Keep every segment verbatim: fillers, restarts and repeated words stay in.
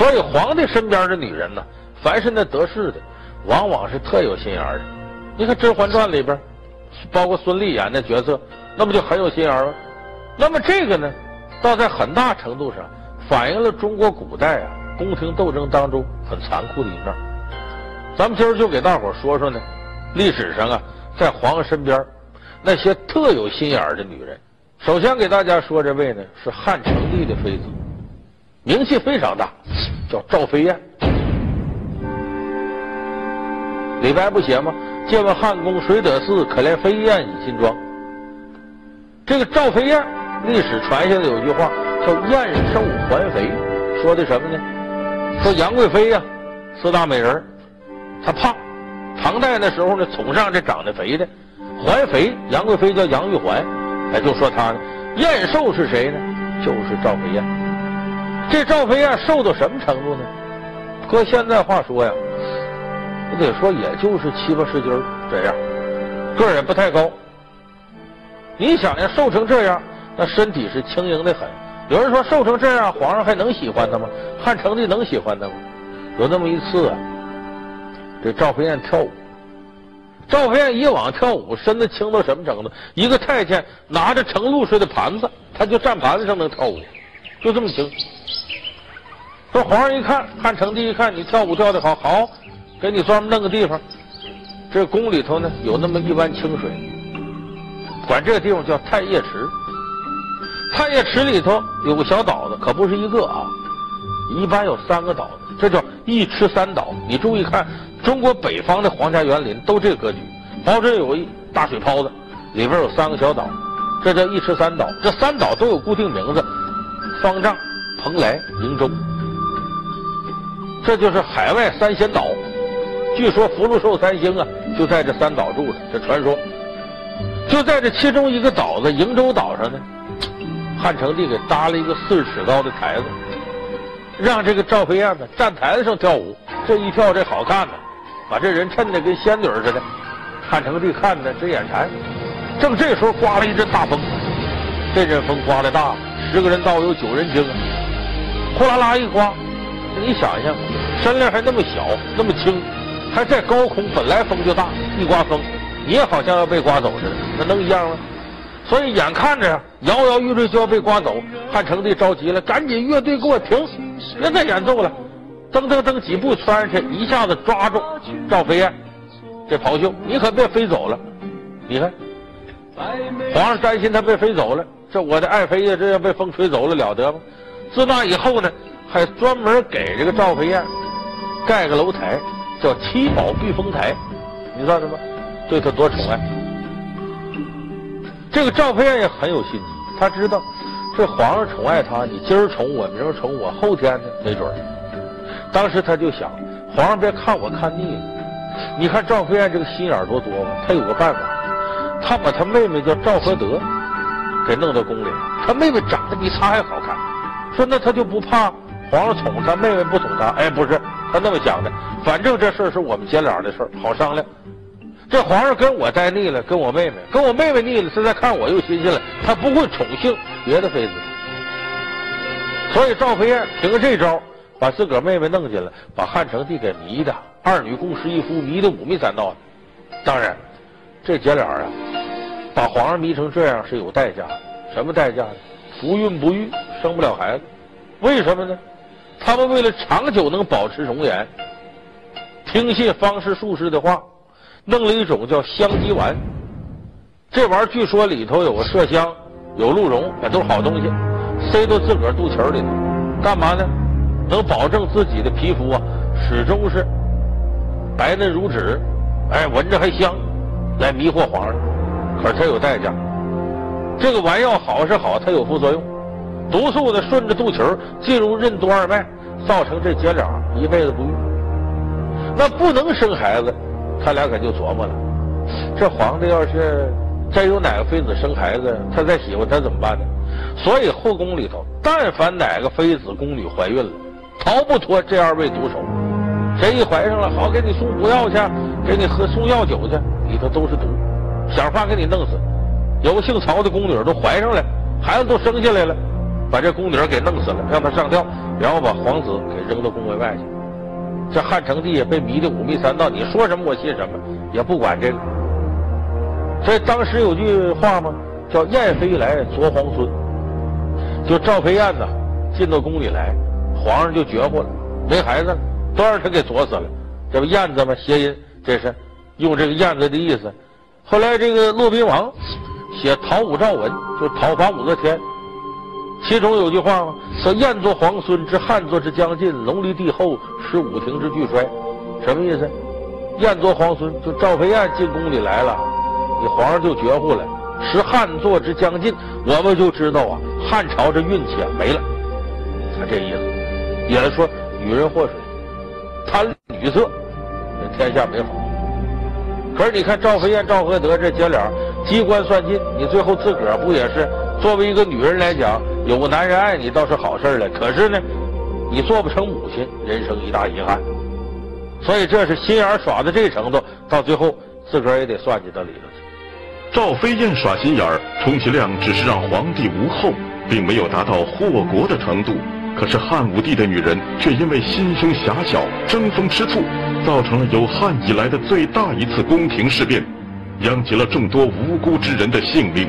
所以皇帝身边的女人呢，凡是那得势的，往往是特有心眼的。你看《甄嬛传》里边，包括孙俪演的角色，那不就很有心眼吗？那么这个呢，倒在很大程度上反映了中国古代啊宫廷斗争当中很残酷的一面。咱们今儿就给大伙说说呢，历史上啊，在皇上身边那些特有心眼的女人。首先给大家说这位呢，是汉成帝的妃子，名气非常大，叫赵飞燕。李白不写吗？借问汉宫谁得似？可怜飞燕倚新妆。这个赵飞燕，历史传下来有句话叫燕瘦还肥，说的什么呢？说杨贵妃呀、啊，四大美人，她胖。唐代那时候呢，崇尚这长得肥的，还肥。杨贵妃叫杨玉环，哎，就说她呢。燕瘦是谁呢？就是赵飞燕。这赵飞燕瘦到什么程度呢？搁现在话说呀，我得说也就是七八十斤这样，个儿也不太高。你想呀，瘦成这样，那身体是轻盈的很。有人说瘦成这样，皇上还能喜欢他吗？汉成帝能喜欢他吗？有那么一次啊，这赵飞燕跳舞。赵飞燕以往跳舞身子轻到什么程度？一个太监拿着盛露水的盘子，他就站盘子上能跳舞，就这么轻。说皇上一看，汉成帝一看你跳舞跳得好，好，给你专门弄个地方。这宫里头呢有那么一湾清水，管这个地方叫太液池。太液池里头有个小岛子，可不是一个啊，一般有三个岛子，这叫一池三岛。你注意看，中国北方的皇家园林都这个格局，保准有一大水泡子，里边有三个小岛，这叫一池三岛。这三岛都有固定名字：方丈、蓬莱、瀛洲。这就是海外三仙岛。据说福禄寿三星啊，就在这三岛住着，这传说。就在这其中一个岛子瀛洲岛上呢，汉成帝给搭了一个四十尺高的台子，让这个赵飞燕呢站台子上跳舞。这一跳这好看呢，把这人衬得跟仙女似的。汉成帝看着直眼馋。正这时候刮了一阵大风，这阵风刮得大了，十个人倒有九人惊啊！呼啦啦一刮，你想想，身量还那么小，那么轻，还在高空，本来风就大，一刮风，你也好像要被刮走似的，那能一样吗？所以眼看着摇摇欲坠就要被刮走，汉成帝着急了，赶紧乐队给我停，别再演奏了。噔噔噔几步窜上去，一下子抓住赵飞燕这袍袖，你可别飞走了。你看，皇上担心他被飞走了，这我的爱妃呀，这要被风吹走了了得吗？自那以后呢，还专门给这个赵飞燕盖个楼台，叫七宝避风台。你知道什么？对他多宠爱。这个赵飞燕也很有心机，他知道这皇上宠爱他，你今儿宠我，明儿宠我，后天呢没准儿。当时他就想，皇上别看我看腻了，你看赵飞燕这个心眼多多吗？他有个办法，他把他妹妹叫赵合德给弄到宫里，他妹妹长得比他还好看。说那他就不怕皇上宠他，妹妹不宠他？哎，不是，他那么想的，反正这事儿是我们姐俩的事儿，好商量。这皇上跟我待腻了，跟我妹妹，跟我妹妹腻了，现在看我又新鲜了，他不会宠幸别的妃子。所以赵飞燕凭着这招，把自个儿妹妹弄进来，把汉成帝给迷的二女共侍一夫，迷得五迷三道的。当然，这姐俩啊，把皇上迷成这样是有代价的。什么代价呢？福运不育，生不了孩子。为什么呢？他们为了长久能保持容颜，听信方士术士的话，弄了一种叫香鸡丸。这玩意儿据说里头有个麝香，有鹿茸，也都是好东西，塞到自个儿肚脐里头，干嘛呢？能保证自己的皮肤啊始终是白嫩如纸，哎，闻着还香，来迷惑皇上。可是它有代价，这个丸药好是好，它有副作用，毒素呢顺着肚脐进入任督二脉，造成这姐俩一辈子不育。那不能生孩子，他俩可就琢磨了，这皇帝要是再有哪个妃子生孩子，他再喜欢他怎么办呢？所以后宫里头，但凡哪个妃子宫女怀孕了，逃不脱这二位毒手。谁一怀上了，好给你送补药去，给你喝送药酒去，里头都是毒，想法给你弄死。有个姓曹的宫女都怀上了，孩子都生下来了，把这宫女给弄死了，让她上吊， 然后把皇子给扔到宫门外去。这汉成帝也被迷得五迷三道，你说什么我信什么，也不管这个。所以当时有句话嘛，叫燕飞来啄皇孙，就赵飞燕呐进到宫里来，皇上就绝乎了，没孩子了，都让他给啄死了。这不燕子吗？谐音，这是用这个燕子的意思。后来这个骆宾王写讨武曌文，就讨伐武则天，其中有句话嘛，说燕作皇孙之汉作之将尽，龙离帝后使武廷之俱衰。什么意思？燕作皇孙，就赵飞燕进宫里来了，你皇上就绝户了，使汉作之将尽，我们就知道啊，汉朝这运气啊没了。他这意思，也是说女人祸水，贪女色，这天下没好。可是你看赵飞燕、赵合德这姐俩机关算尽，你最后自个儿不也是作为一个女人来讲，有个男人爱你倒是好事了，可是呢，你做不成母亲，人生一大遗憾。所以这是心眼耍到这程度，到最后自个儿也得算计到里头去。 赵飞燕耍心眼儿，充其量只是让皇帝无后，并没有达到祸国的程度。可是汉武帝的女人却因为心胸狭小、争风吃醋，造成了有汉以来的最大一次宫廷事变，殃及了众多无辜之人的性命。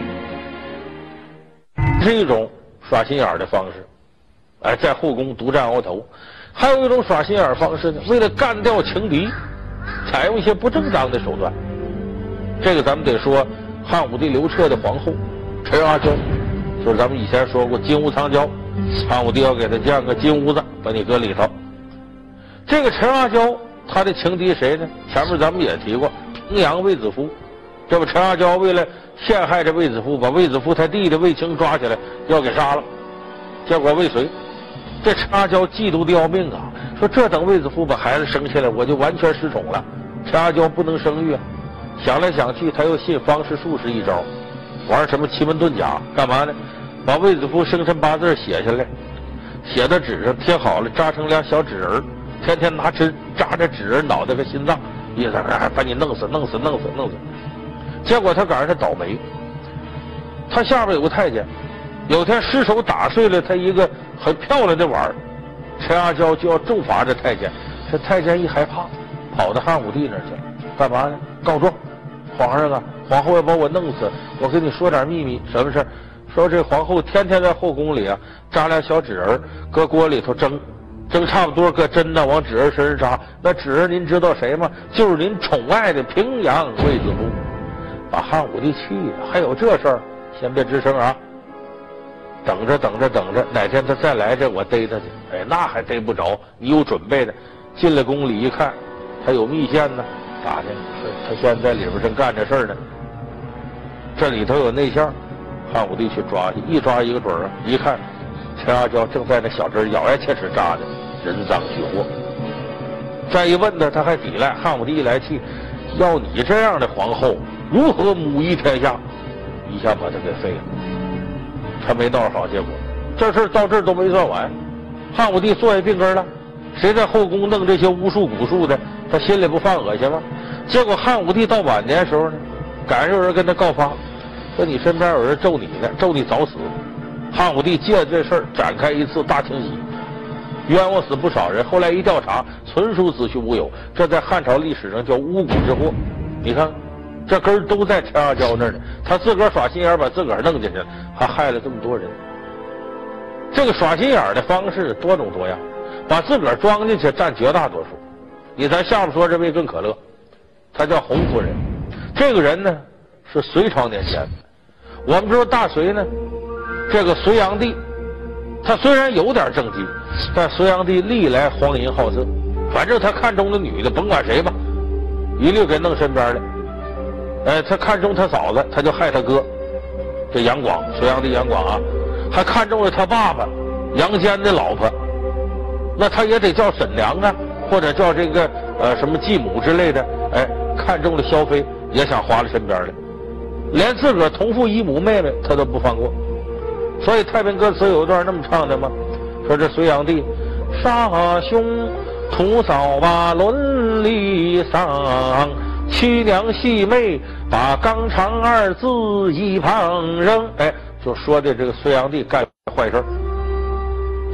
这是一种耍心眼儿的方式，哎，在后宫独占鳌头。还有一种耍心眼儿方式呢，为了干掉情敌，采用一些不正当的手段。这个咱们得说汉武帝刘彻的皇后陈阿娇，就是咱们以前说过金屋藏娇，汉武帝要给他建个金屋子，把你搁里头。这个陈阿娇他的情敌谁呢？前面咱们也提过平阳卫子夫，这不陈阿娇为了陷害这卫子夫，把卫子夫他弟弟卫青抓起来要给杀了，结果未遂。这陈阿娇嫉妒的要命啊，说这等卫子夫把孩子生下来，我就完全失宠了。陈阿娇不能生育啊，想来想去，他又信方士术士一招，玩什么奇门遁甲，干嘛呢？把卫子夫生辰八字写下来，写到纸上贴好了，扎成俩小纸人，天天拿针扎着纸人脑袋和心脏，意思哎把你弄死弄死弄死弄死。结果他赶上他倒霉，他下边有个太监，有天失手打碎了他一个很漂亮的碗，陈阿娇就要重罚这太监。这太监一害怕，跑到汉武帝那儿去了，干嘛呢？告状，皇上啊，皇后要把我弄死，我跟你说点秘密。什么事？说这皇后天天在后宫里啊，扎俩小纸人，搁锅里头蒸，蒸差不多，搁针呢往纸人身上扎。那纸人您知道谁吗？就是您宠爱的平阳卫子夫。把汉武帝气的，还有这事儿？先别吱声啊！等着等着等着，哪天他再来这，我逮他去。哎，那还逮不着，你有准备的。进了宫里一看，他有密线呢，打听他现在里边正干这事儿呢。这里头有内线，汉武帝去抓去，一抓一个准儿啊！一看，陈阿娇正在那小针咬牙切齿扎的，人赃俱获。再一问他，他还抵赖。汉武帝一来气，要你这样的皇后，如何母仪天下？一下把他给废了。他没闹好结果，这事到这儿都没算完，汉武帝坐下病根了。谁在后宫弄这些巫术蛊术的，他心里不犯恶心吗？结果汉武帝到晚年的时候呢，赶上有人跟他告发，说你身边有人咒你呢，咒你早死。汉武帝借这事儿展开一次大清洗，冤枉死不少人。后来一调查，纯属子虚乌有，这在汉朝历史上叫巫蛊之祸。你看这根儿都在陈阿娇那儿呢，他自个儿耍心眼把自个儿弄进去了，还害了这么多人。这个耍心眼的方式多种多样，把自个儿装进去占绝大多数。你咱下边说这位更可乐，他叫洪夫人。这个人呢是隋朝年间的。我们知道大隋呢，这个隋炀帝他虽然有点政绩，但隋炀帝历来荒淫好色，反正他看中的女的甭管谁吧，一律给弄身边来。哎，他看中他嫂子，他就害他哥，这杨广，隋炀帝杨广啊，还看中了他爸爸杨坚的老婆，那他也得叫婶娘啊，或者叫这个呃什么继母之类的。哎，看中了萧妃，也想划了身边来，连自个儿同父异母妹妹他都不放过。所以太平歌词有一段那么唱的吗？说这隋炀帝杀兄屠嫂把伦理丧，妻娘戏妹把纲常二字一旁扔。哎，就说的这个隋炀帝干坏事。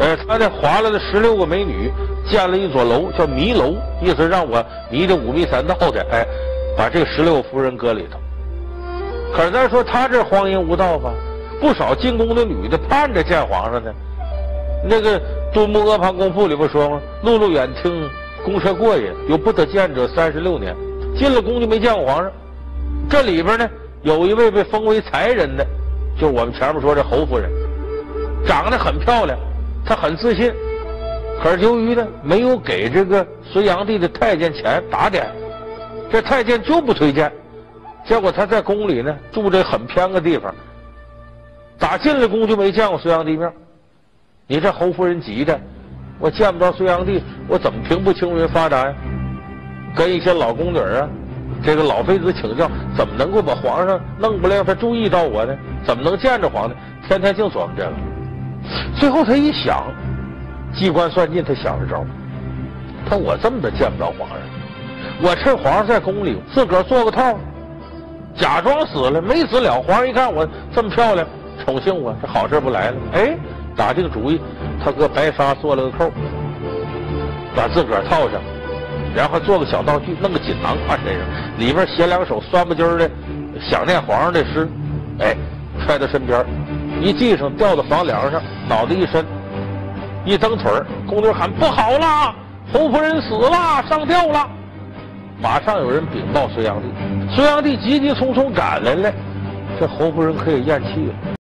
呃，他呢划了的十六个美女，建了一座楼，叫迷楼，意思让我迷着五迷三道的，哎，把这十六个夫人搁里头。可是咱说他这荒淫无道吧，不少进宫的女的盼着见皇上呢。那个《敦睦阿房宫赋》里不说吗？碌碌远听宫车过也，有不得见者三十六年。进了宫就没见过皇上。这里边呢，有一位被封为才人的，就是我们前面说这侯夫人，长得很漂亮，她很自信。可是由于呢没有给这个隋炀帝的太监钱打点，这太监就不推荐。结果她在宫里呢住这很偏个地方，打进了宫就没见过隋炀帝面。你这侯夫人急的，我见不着隋炀帝，我怎么平步青云发达呀？跟一些老宫女啊，这个老妃子请教，怎么能够把皇上弄不了他注意到我呢？怎么能见着皇上？天天净琢磨这个。最后他一想，机关算尽，他想着招。他我这么的见不着皇上，我趁皇上在宫里，自个儿做个套，假装死了，没死了。皇上一看我这么漂亮，宠幸我，这好事不来了。哎。打定主意，他搁白纱做了个扣，把自个儿套上，然后做个小道具，弄个锦囊挎身上，里边写两首酸不唧的想念皇上的诗，哎，揣到身边，一系上吊到房梁上，脑袋一伸，一蹬腿儿，宫女喊不好啦，侯夫人死了，上吊了。马上有人禀报隋炀帝，隋炀帝急急匆匆赶来了，这侯夫人可以咽气了。